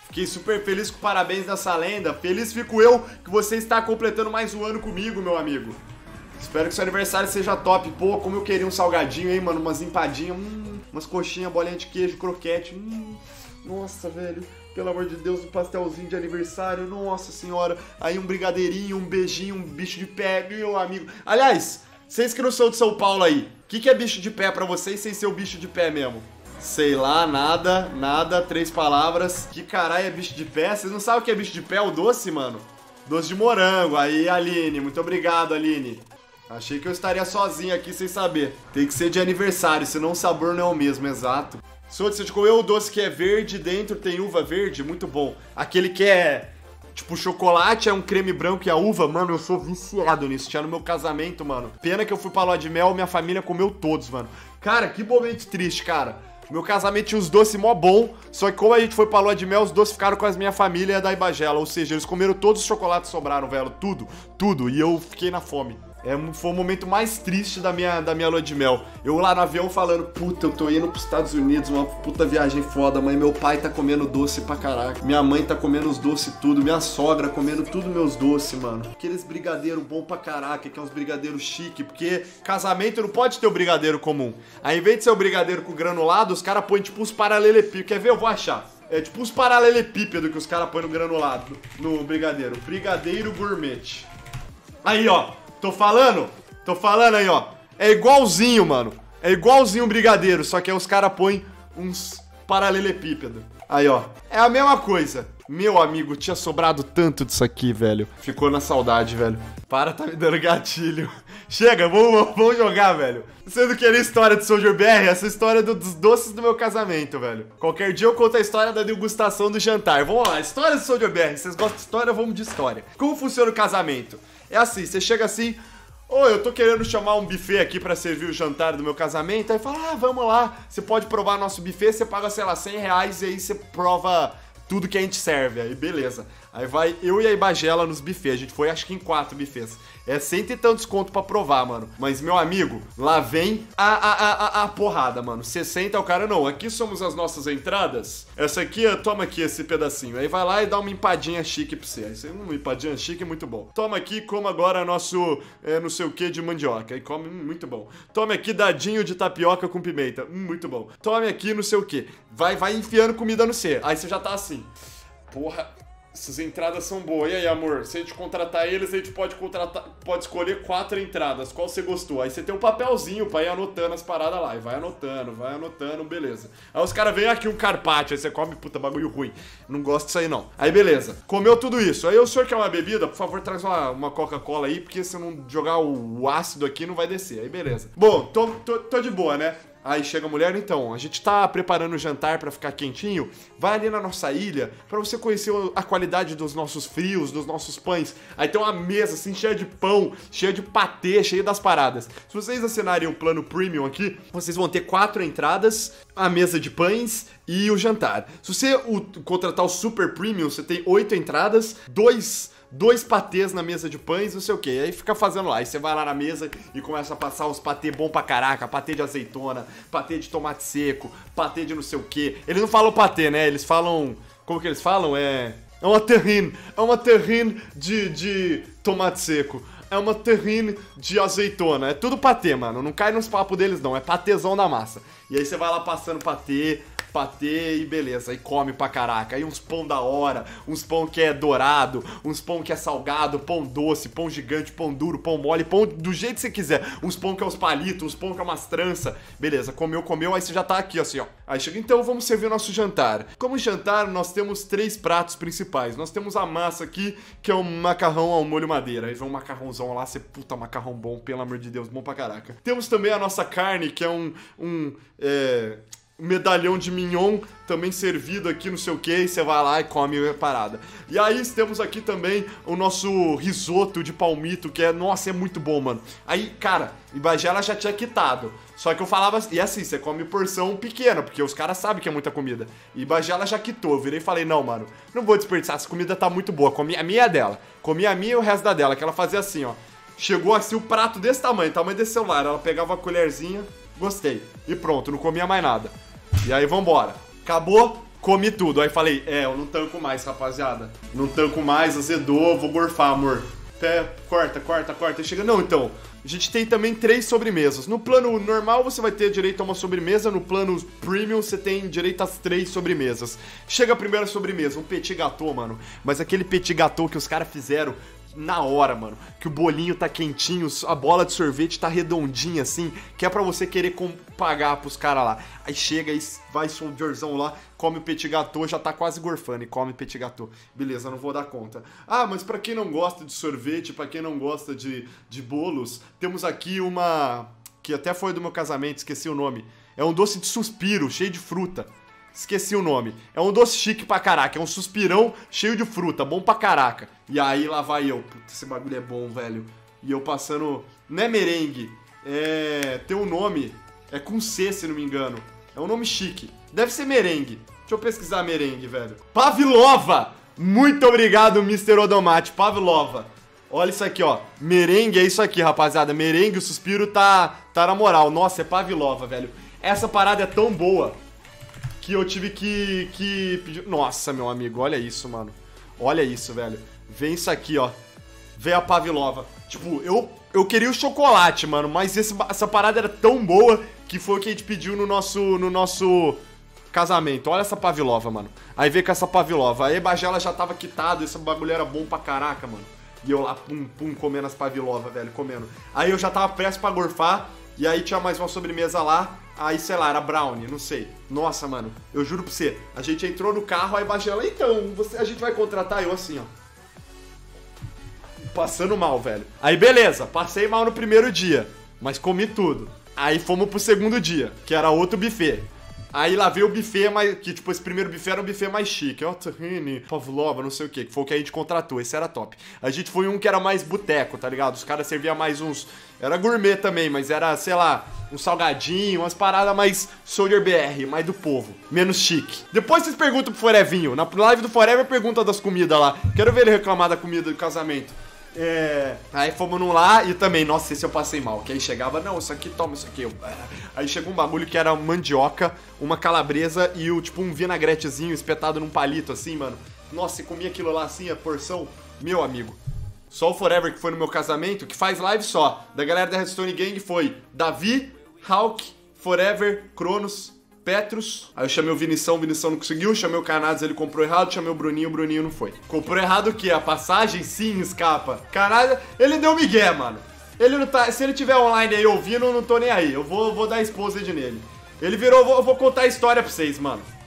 Fiquei super feliz com o parabéns dessa lenda. Feliz fico eu que você está completando mais um ano comigo, meu amigo. Espero que seu aniversário seja top. Pô, como eu queria um salgadinho, hein, mano. Umas empadinhas, umas coxinhas, bolinha de queijo, croquete. Nossa, velho. Pelo amor de Deus, um pastelzinho de aniversário. Nossa senhora. Aí um brigadeirinho, um beijinho, um bicho de pé, meu amigo. Aliás, vocês que não são de São Paulo aí, o que é bicho de pé pra vocês sem ser o bicho de pé mesmo? Sei lá, nada, 3 palavras. Que caralho é bicho de pé? Vocês não sabem o que é bicho de pé? O doce, mano? Doce de morango. Aí, Aline. Muito obrigado, Aline. Achei que eu estaria sozinho aqui sem saber. Tem que ser de aniversário, senão o sabor não é o mesmo, exato. Souto, você comeu o doce que é verde, dentro tem uva verde? Muito bom. Aquele que é tipo chocolate, é um creme branco e a uva, mano, eu sou viciado nisso. Tinha no meu casamento, mano. Pena que eu fui pra lua de mel, minha família comeu todos, mano. Cara, que momento triste, cara. Meu casamento tinha os doces mó bom, só que como a gente foi pra lua de mel, os doces ficaram com as minha família e a da Ibagela. Ou seja, eles comeram todos os chocolates que sobraram, velho. Tudo. E eu fiquei na fome. Foi o momento mais triste da minha lua de mel. Eu lá no avião falando, puta, eu tô indo pros Estados Unidos, uma puta viagem foda, mãe. Meu pai tá comendo doce pra caraca. Minha mãe tá comendo os doces tudo. Minha sogra comendo tudo meus doces, mano. Aqueles brigadeiros bom pra caraca, que é uns brigadeiros chique, porque casamento não pode ter o brigadeiro comum. Aí, em vez de ser o brigadeiro com granulado, os caras põem tipo uns paralelepípedos. Quer ver? Eu vou achar. É tipo uns paralelepípedos que os caras põem no granulado, no brigadeiro. Brigadeiro gourmet. Aí, ó. Tô falando aí, ó. É igualzinho, mano. É igualzinho um brigadeiro, só que aí os caras põem uns paralelepípedos. Aí, ó. É a mesma coisa. Meu amigo, tinha sobrado tanto disso aqui, velho. Ficou na saudade, velho. Para, tá me dando gatilho. Chega, vamos jogar, velho. Você não queria história de Soldier BR? Essa história dos doces do meu casamento, velho. Qualquer dia eu conto a história da degustação do jantar. Vamos lá, história de Soldier BR. Vocês gostam de história? Vamos de história. Como funciona o casamento? É assim, você chega assim, eu tô querendo chamar um buffet aqui pra servir o jantar do meu casamento. Aí fala, vamos lá, você pode provar nosso buffet, você paga, sei lá, R$100 e aí você prova tudo que a gente serve. Aí beleza. Aí vai eu e a Ibagela nos buffets. A gente foi acho que em 4 buffets. É 100 e tantos conto pra provar, mano. Mas, meu amigo, lá vem a porrada, mano. 60 o cara, não. Aqui somos as nossas entradas. Essa aqui, toma aqui esse pedacinho. Aí vai lá e dá uma empadinha chique pra você. Aí você, uma empadinha chique é muito bom. Toma aqui, coma agora nosso, não sei o que, de mandioca. Aí come, muito bom. Tome aqui dadinho de tapioca com pimenta. Muito bom. Tome aqui, não sei o que. Vai enfiando comida no C. Aí você já tá assim. Porra... Essas entradas são boas. E aí, amor? Se a gente contratar eles, a gente pode escolher 4 entradas. Qual você gostou? Aí você tem um papelzinho pra ir anotando as paradas lá. E vai anotando, beleza. Aí os caras vêm aqui um carpaccio, aí você come, puta, bagulho ruim. Não gosto disso aí, não. Aí, beleza. Comeu tudo isso. Aí o senhor quer uma bebida? Por favor, traz uma Coca-Cola aí, porque se eu não jogar o ácido aqui, não vai descer. Aí, beleza. Bom, tô de boa, né? Aí chega a mulher, então, a gente tá preparando o jantar pra ficar quentinho, vai ali na nossa ilha pra você conhecer a qualidade dos nossos frios, dos nossos pães. Aí tem uma mesa assim cheia de pão, cheia de patê, cheia das paradas. Se vocês assinarem o plano premium aqui, vocês vão ter 4 entradas, a mesa de pães e o jantar. Se você contratar o super premium, você tem 8 entradas, 2 patês na mesa de pães, não sei o que. Aí fica fazendo lá. Aí você vai lá na mesa e começa a passar os patê bom pra caraca. Patê de azeitona, patê de tomate seco, patê de não sei o que. Eles não falam patê, né? Eles falam... Como que eles falam? É uma terrine. É uma terrine de tomate seco. É uma terrine de azeitona. É tudo patê, mano. Não cai nos papos deles, não. É patêzão da massa. E aí você vai lá passando patê e beleza, aí come pra caraca. Aí uns pão da hora, uns pão que é dourado, uns pão que é salgado, pão doce, pão gigante, pão duro, pão mole, pão do jeito que você quiser. Uns pão que é os palitos, uns pão que é umas tranças. Beleza, comeu, aí você já tá aqui assim, ó. Aí chega, então vamos servir o nosso jantar. Como jantar, nós temos 3 pratos principais. Nós temos a massa aqui, que é um macarrão ao molho madeira. Aí vem um macarrãozão lá, você, puta, macarrão bom, pelo amor de Deus, bom pra caraca. Temos também a nossa carne, que é um medalhão de mignon, também servido aqui, não sei o que, e você vai lá e come a parada. E aí temos aqui também o nosso risoto de palmito, que é, nossa, é muito bom, mano. Aí, cara, Ibagela já tinha quitado, só que eu falava, e assim, você come porção pequena, porque os caras sabem que é muita comida. E Ibagela já quitou, eu virei e falei, não, mano, não vou desperdiçar, essa comida tá muito boa, a minha é dela. Comi a minha e o resto da dela, que ela fazia assim, ó. Chegou assim o prato desse tamanho desse celular, ela pegava a colherzinha, gostei, e pronto, não comia mais nada. E aí vambora. Acabou, Comi tudo. Aí falei, eu não tanco mais, rapaziada. Não tanco mais, azedou, vou gorfar, amor. Corta. Aí chega, não, então, a gente tem também 3 sobremesas. No plano normal você vai ter direito a uma sobremesa, no plano premium você tem direito às 3 sobremesas. Chega a primeira sobremesa, um petit gâteau, mano. Mas aquele petit gâteau que os caras fizeram na hora, mano, que o bolinho tá quentinho, a bola de sorvete tá redondinha assim, que é pra você querer pagar pros caras lá. Aí chega e vai soldierzão lá, come o petit gâteau, já tá quase gorfando e come o petit gâteau. Beleza, não vou dar conta. Ah, mas pra quem não gosta de sorvete, pra quem não gosta de bolos, temos aqui uma, que até foi do meu casamento, esqueci o nome. É um doce de suspiro, cheio de fruta. Esqueci o nome. É um doce chique pra caraca. É um suspirão cheio de fruta. Bom pra caraca. E aí lá vai eu. Puta, esse bagulho é bom, velho. E eu passando... Não é merengue. Tem um nome. É com C, se não me engano. É um nome chique. Deve ser merengue. Deixa eu pesquisar merengue, velho. Pavlova! Muito obrigado, Mr. Odomate. Pavlova. Olha isso aqui, ó. Merengue é isso aqui, rapaziada. Merengue, o suspiro tá na moral. Nossa, é Pavlova, velho. Essa parada é tão boa que eu tive que pedir... Nossa, meu amigo, olha isso, mano. Olha isso, velho. Vem isso aqui, ó. Vem a Pavlova. Tipo, eu queria o chocolate, mano, mas essa parada era tão boa que foi o que a gente pediu no nosso casamento. Olha essa Pavlova, mano. Aí veio com essa Pavlova. Aí a Bagela já tava quitado, esse bagulho era bom pra caraca, mano. E eu lá, pum, comendo as Pavlova, velho, comendo. Aí eu já tava prestes pra gorfar, e aí tinha mais uma sobremesa lá. Aí, sei lá, era brownie, não sei. Nossa, mano, eu juro pra você. A gente entrou no carro, aí Bagela, então, a gente vai contratar? Eu assim, ó. Passando mal, velho. Aí, beleza, passei mal no primeiro dia, mas comi tudo. Aí fomos pro segundo dia, que era outro buffet. Aí lá veio o buffet mais... Que, tipo, esse primeiro buffet era o buffet mais chique. Ó, tahine, Pavlova, não sei o que foi o que a gente contratou. Esse era top. A gente foi um que era mais boteco, tá ligado? Os caras serviam mais uns... Era gourmet também, mas era, sei lá, um salgadinho, umas paradas mais Soldier BR, mais do povo. Menos chique. Depois vocês perguntam pro Forevinho. Na live do Forever pergunta das comidas lá. Quero ver ele reclamar da comida do casamento. Aí fomos num lá e também, nossa, esse eu passei mal. Que aí chegava, não, isso aqui, toma isso aqui. Aí chegou um bagulho que era mandioca, uma calabresa e tipo um vinagretezinho espetado num palito assim, mano. Nossa, e comia aquilo lá assim, a porção. Meu amigo. Só o Forever que foi no meu casamento, que faz live só. Da galera da Redstone Gang foi Davi, Hawk, Forever, Cronos, Petrus. Aí eu chamei o Vinição não conseguiu. Chamei o Canadas, ele comprou errado. Chamei o Bruninho não foi. Comprou errado o quê? A passagem? Sim, escapa. Canadas, ele deu migué, mano. Ele não tá... Se ele tiver online aí ouvindo, eu não tô nem aí. Eu vou dar exposed nele. Ele virou... Eu vou contar a história pra vocês, mano.